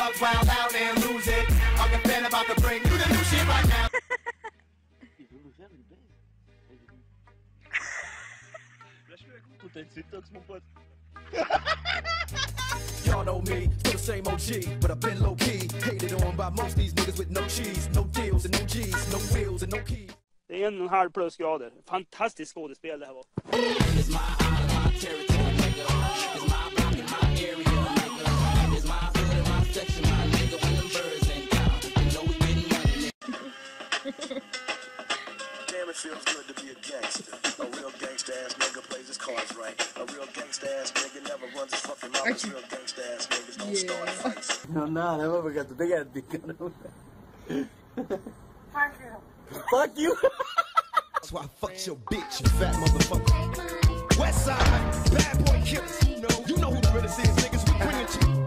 wild out and lose it. I'm the fan about to bring you the new shit right now. Y'all know me, still the same OG, but I've been low-key. Hated on by most these niggas with no cheese, no deals and no G's, no wheels and no keys. Det är 1,5 plusgrader. Fantastiskt skådespel det här var. Damn, it feels good to be a gangster. A real gangster ass nigga plays his cards right. A real gangster ass nigga never runs his fucking mouth. Real gangster ass niggas don't start fights. No, nada, porque tú te quedas picando. Fuck you. Fuck you. That's why I fucked your bitch, you fat motherfucker. West side, bad boy killers. You know who the realest is, niggas. We bring it to you.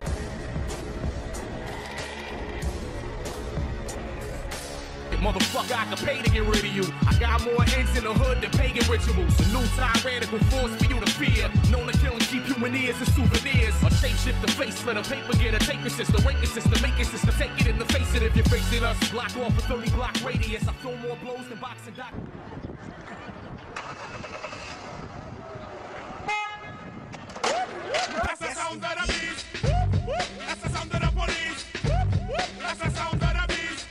Motherfucker, I can pay to get rid of you. I got more ends in the hood than pagan rituals. A new tyrannical force for you to fear. Known to kill and keep human ears and souvenirs. A shapeshift, the face, let a paper get a tape system. Rank system, make it system. Take it in the face, and if you're facing us, block off a 30 block radius. I throw more blows than boxing doc. That's the sound of the beast. That's the sound of the police. That's the sound of the beast.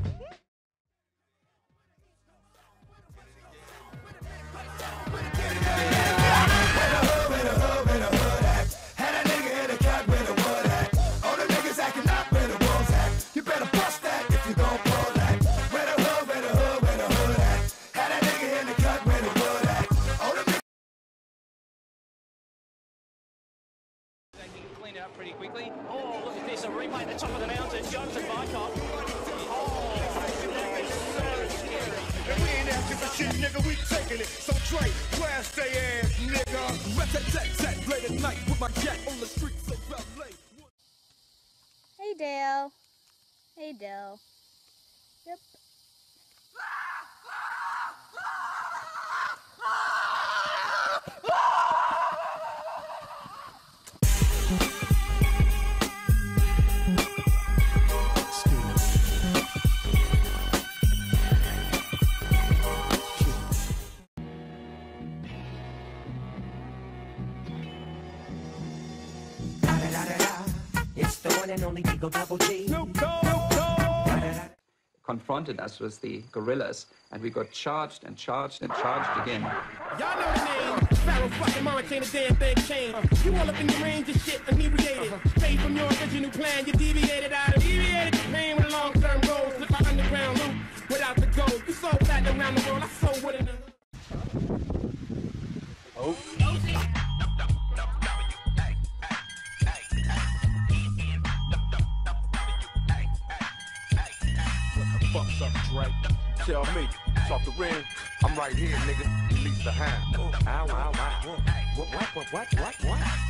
Clean it up pretty quickly. Oh, look at this, a replay at the top of the mountain. Johnson Bycott. Oh, that is so scary. And we ain't asking for shit, nigga, we taking it. So Trey, blast they ass, nigga. Rat-tat-tat-tat, late at night with my jack on the street, so ballet. Hey, Dale. Hey, Dale. Yep. It's the one and only Eagle Double G. Confronted us with the guerrillas, and we got charged and charged and charged again. Y'all know the name. Pharaoh fucking Morris ain't a damn thing changed. You all up in the range of shit inebriated. Stay from your original plan, you deviated out of deviated. Pain with long-term goals. Slip our underground loop without the gold. You so platinum around the world, I so what in the... Oh. Fuck's up, right? Tell me, talk the ring. I'm right here, nigga. Release the hand. Ow, ow, ow. What?